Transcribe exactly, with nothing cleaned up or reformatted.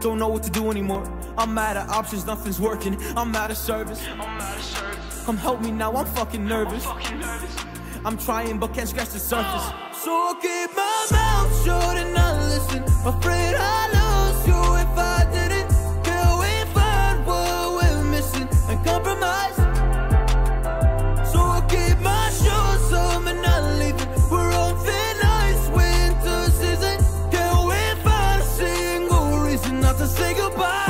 don't know what to do anymore. I'm out of options, nothing's working. I'm out of service. I'm out of service. Come help me now, I'm fucking nervous. I'm fucking nervous. I'm trying but can't scratch the surface. So I keep my mouth shut and not listen. Afraid I lose you if I didn't. Can we find what we're missing and compromise? So I keep my shoes on and not leaving. We're on thin ice, winter season. Can we find a single reason not to say goodbye?